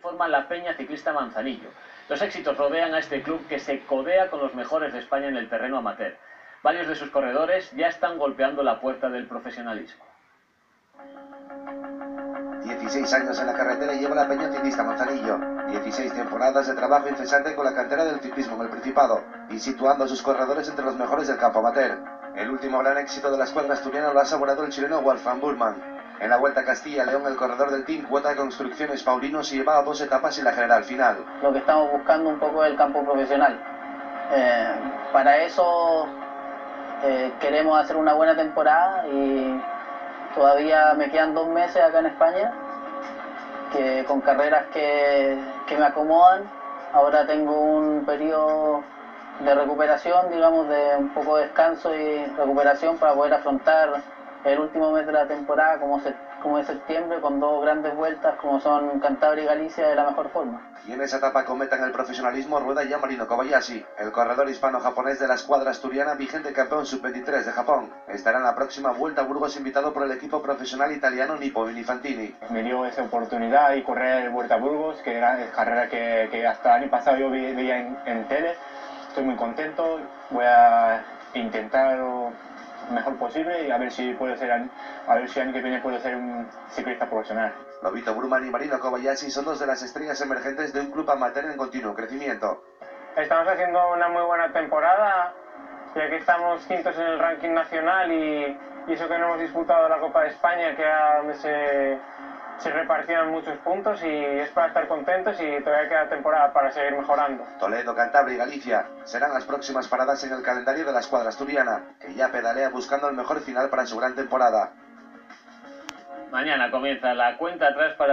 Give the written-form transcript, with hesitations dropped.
forma la Peña Ciclista Manzanillo. Los éxitos rodean a este club que se codea con los mejores de España en el terreno amateur. Varios de sus corredores ya están golpeando la puerta del profesionalismo. 16 años en la carretera lleva la Peña Ciclista Manzanillo, 16 temporadas de trabajo incesante con la cantera del ciclismo en el Principado y situando a sus corredores entre los mejores del campo amateur. El último gran éxito de la escuadra asturiana lo ha asegurado el chileno Wolfgang Burman. En la Vuelta a Castilla y León, el corredor del Team Cuota de Construcciones Paulino se llevaba 2 etapas y la general final. Lo que estamos buscando un poco es el campo profesional. Para eso queremos hacer una buena temporada y todavía me quedan 2 meses acá en España, con carreras que me acomodan. Ahora tengo un periodo de recuperación, digamos, de un poco de descanso y recuperación para poder afrontar el último mes de la temporada, como es septiembre, con 2 grandes vueltas como son Cantabria y Galicia, de la mejor forma. Y en esa etapa cometa en el profesionalismo rueda ya Marino Kobayashi, el corredor hispano-japonés de la escuadra asturiana, vigente campeón sub-23 de Japón. Estará en la próxima Vuelta a Burgos invitado por el equipo profesional italiano Nippo Infantini. Me dio esa oportunidad y correr Vuelta a Burgos, que era carrera que hasta el año pasado yo veía en tele. Estoy muy contento, voy a intentar lo mejor posible y a ver si año que viene puedo ser un ciclista profesional. Lobito Burman y Marino Kobayashi son 2 de las estrellas emergentes de un club amateur en continuo crecimiento. Estamos haciendo una muy buena temporada, ya que estamos quintos en el ranking nacional y eso que no hemos disputado la Copa de España, que era donde se repartían muchos puntos, y es para estar contentos y todavía queda temporada para seguir mejorando. Toledo, Cantabria y Galicia serán las próximas paradas en el calendario de la escuadra asturiana, que ya pedalea buscando el mejor final para su gran temporada. Mañana comienza la cuenta atrás para